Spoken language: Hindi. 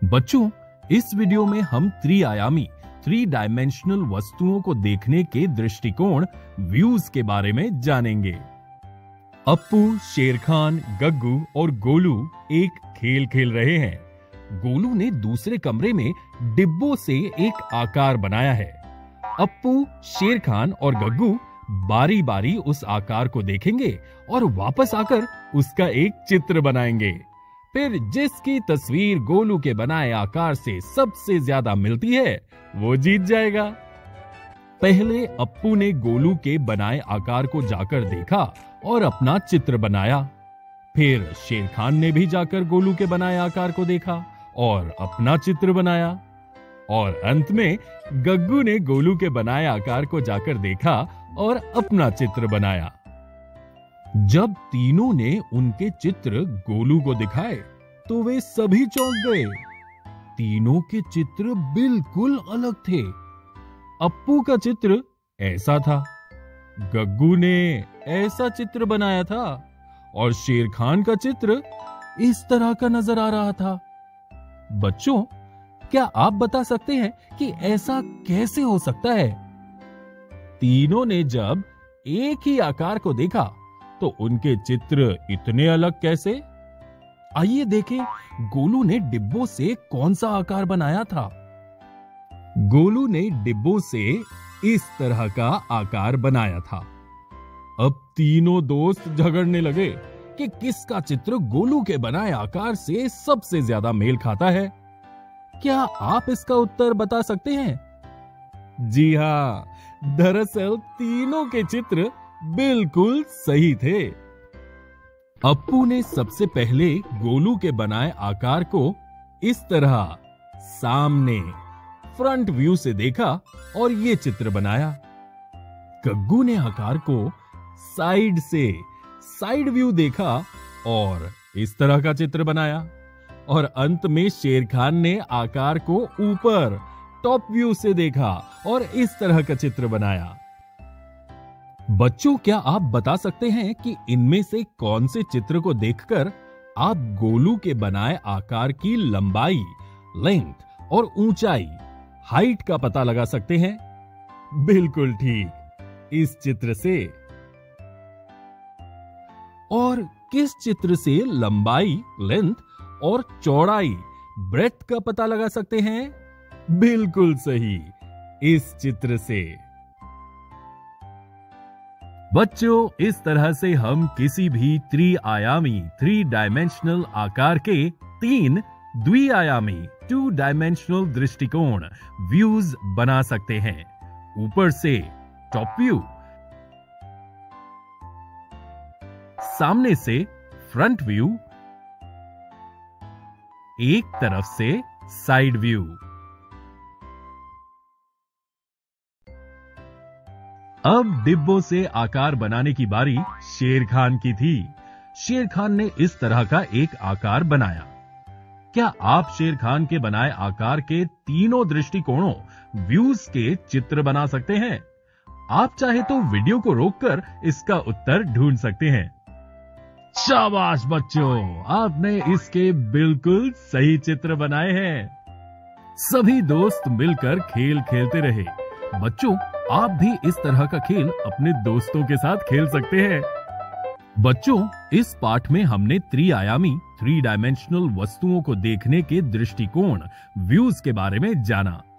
बच्चों, इस वीडियो में हम त्रिआयामी थ्री डायमेंशनल वस्तुओं को देखने के दृष्टिकोण व्यूज के बारे में जानेंगे। अप्पू, शेरखान, गग्गू और गोलू एक खेल खेल रहे हैं। गोलू ने दूसरे कमरे में डिब्बों से एक आकार बनाया है। अप्पू, शेरखान और गग्गू बारी बारी उस आकार को देखेंगे और वापस आकर उसका एक चित्र बनाएंगे। फिर जिसकी तस्वीर गोलू के बनाए आकार से सबसे ज्यादा मिलती है वो जीत जाएगा। पहले अप्पू ने गोलू के बनाए आकार को जाकर देखा और अपना चित्र बनाया। फिर शेरखान ने भी जाकर गोलू के बनाए आकार को देखा और अपना चित्र बनाया। और अंत में गग्गू ने गोलू के बनाए आकार को जाकर देखा और अपना चित्र बनाया। जब तीनों ने उनके चित्र गोलू को दिखाए तो वे सभी चौंक गए। तीनों के चित्र बिल्कुल अलग थे। अप्पू का चित्र ऐसा था, गग्गू ने ऐसा चित्र बनाया था और शेरखान का चित्र इस तरह का नजर आ रहा था। बच्चों, क्या आप बता सकते हैं कि ऐसा कैसे हो सकता है? तीनों ने जब एक ही आकार को देखा तो उनके चित्र इतने अलग कैसे? आइए देखें, गोलू ने डिब्बों से कौन सा आकार बनाया था। गोलू ने डिब्बों से इस तरह का आकार बनाया था। अब तीनों दोस्त झगड़ने लगे कि किसका चित्र गोलू के बनाए आकार से सबसे ज्यादा मेल खाता है। क्या आप इसका उत्तर बता सकते हैं? जी हाँ, दरअसल तीनों के चित्र बिल्कुल सही थे। अप्पू ने सबसे पहले गोलू के बनाए आकार को इस तरह सामने फ्रंट व्यू से देखा और ये चित्र बनाया। गग्गू ने आकार को साइड से साइड व्यू देखा और इस तरह का चित्र बनाया। और अंत में शेरखान ने आकार को ऊपर टॉप व्यू से देखा और इस तरह का चित्र बनाया। बच्चों, क्या आप बता सकते हैं कि इनमें से कौन से चित्र को देखकर आप गोलू के बनाए आकार की लंबाई, लेंथ और ऊंचाई, हाइट का पता लगा सकते हैं? बिल्कुल ठीक, इस चित्र से। और किस चित्र से लंबाई, लेंथ और चौड़ाई, ब्रेड्थ का पता लगा सकते हैं? बिल्कुल सही, इस चित्र से। बच्चों, इस तरह से हम किसी भी त्रिआयामी थ्री डायमेंशनल आकार के तीन द्विआयामी टू डायमेंशनल दृष्टिकोण व्यूज बना सकते हैं। ऊपर से टॉप व्यू, सामने से फ्रंट व्यू, एक तरफ से साइड व्यू। अब डिब्बों से आकार बनाने की बारी शेरखान की थी। शेरखान ने इस तरह का एक आकार बनाया। क्या आप शेरखान के बनाए आकार के तीनों दृष्टिकोणों व्यूज के चित्र बना सकते हैं? आप चाहे तो वीडियो को रोककर इसका उत्तर ढूंढ सकते हैं। शाबाश बच्चों, आपने इसके बिल्कुल सही चित्र बनाए हैं। सभी दोस्त मिलकर खेल खेलते रहे। बच्चों, आप भी इस तरह का खेल अपने दोस्तों के साथ खेल सकते हैं। बच्चों, इस पाठ में हमने त्रिआयामी थ्री डायमेंशनल वस्तुओं को देखने के दृष्टिकोण व्यूज के बारे में जाना।